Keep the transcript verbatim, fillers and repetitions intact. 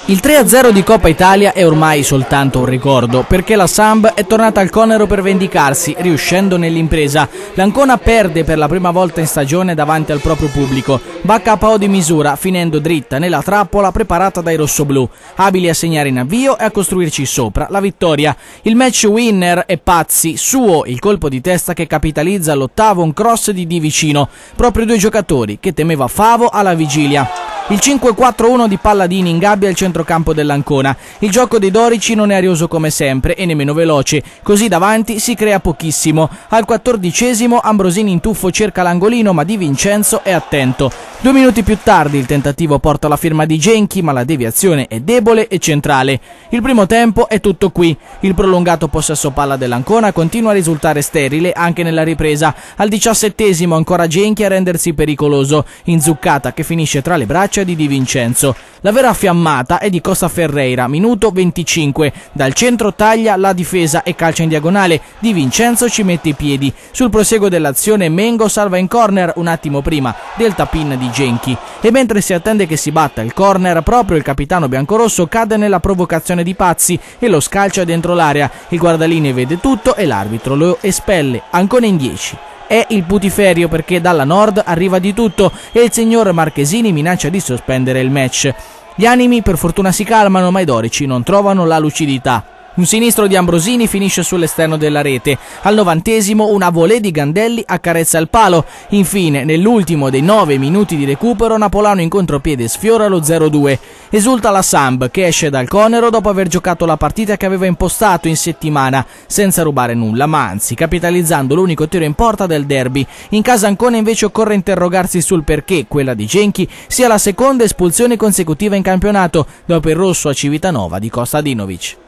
Il tre a zero di Coppa Italia è ormai soltanto un ricordo, perché la Samb è tornata al Conero per vendicarsi, riuscendo nell'impresa. L'Ancona perde per la prima volta in stagione davanti al proprio pubblico. Va a K O di misura, finendo dritta nella trappola preparata dai rossoblù, abili a segnare in avvio e a costruirci sopra la vittoria. Il match winner è Pazzi, suo il colpo di testa che capitalizza all'ottavo un cross di Di Vicino, proprio due giocatori che temeva Favo alla vigilia. Il cinque quattro uno di Palladini ingabbia il centrocampo dell'Ancona. Il gioco dei dorici non è arioso come sempre e nemmeno veloce, così davanti si crea pochissimo. Al quattordicesimo Ambrosini in tuffo cerca l'angolino, ma Di Vincenzo è attento. Due minuti più tardi il tentativo porta la firma di Genchi, ma la deviazione è debole e centrale. Il primo tempo è tutto qui. Il prolungato possesso palla dell'Ancona continua a risultare sterile anche nella ripresa. Al diciassettesimo ancora Genchi a rendersi pericoloso, inzuccata che finisce tra le braccia di Di Vincenzo. La vera fiammata è di Costa Ferreira, minuto venticinque. Dal centro taglia la difesa e calcia in diagonale. Di Vincenzo ci mette i piedi. Sul proseguo dell'azione Mengo salva in corner un attimo prima del tap-in di Genchi. E mentre si attende che si batta il corner, proprio il capitano biancorosso cade nella provocazione di Pazzi e lo scalcia dentro l'area. Il guardalinee vede tutto e l'arbitro lo espelle. Ancona in dieci. È il putiferio perché dalla nord arriva di tutto e il signor Marchesini minaccia di sospendere il match. Gli animi per fortuna si calmano, ma i dorici non trovano la lucidità. Un sinistro di Ambrosini finisce sull'esterno della rete. Al novantesimo una volée di Gandelli accarezza il palo. Infine, nell'ultimo dei nove minuti di recupero, Napolano in contropiede sfiora lo zero due. Esulta la Samb, che esce dal Conero dopo aver giocato la partita che aveva impostato in settimana, senza rubare nulla, ma anzi capitalizzando l'unico tiro in porta del derby. In casa Ancona invece occorre interrogarsi sul perché quella di Genchi sia la seconda espulsione consecutiva in campionato, dopo il rosso a Civitanova di Kostadinovic.